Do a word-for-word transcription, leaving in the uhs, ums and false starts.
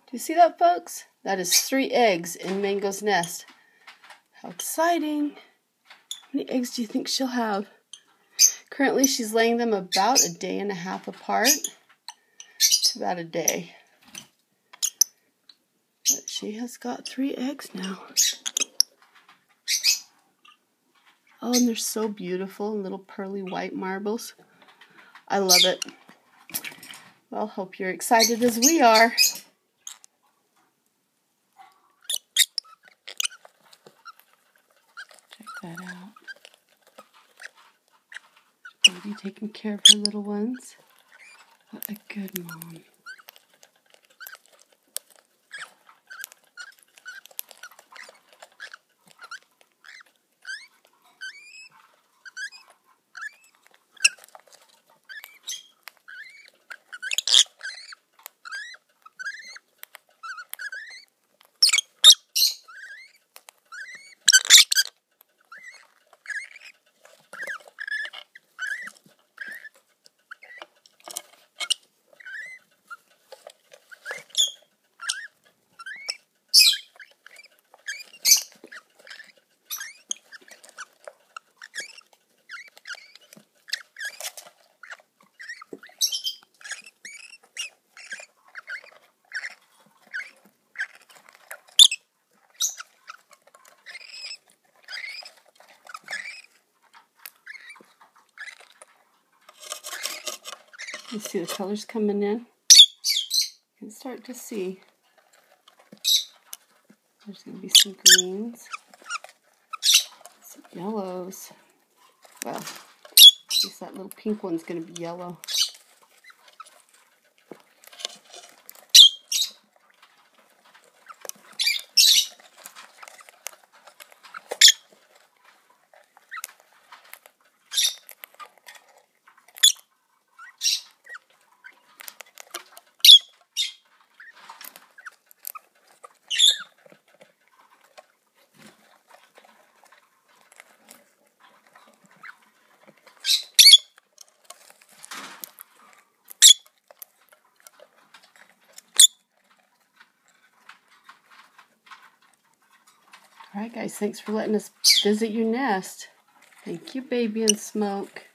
Do you see that, folks? That is three eggs in Mango's nest. How exciting. How many eggs do you think she'll have? Currently, she's laying them about a day and a half apart. It's about a day. But she has got three eggs now. Oh, and they're so beautiful, little pearly white marbles. I love it. Well, hope you're excited as we are. Check that out. Baby taking care of her little ones. What a good mom. You see the colors coming in? You can start to see. There's going to be some greens, some yellows. Well, at least that little pink one's going to be yellow. Alright guys, thanks for letting us visit your nest. Thank you, Baby and Smoke.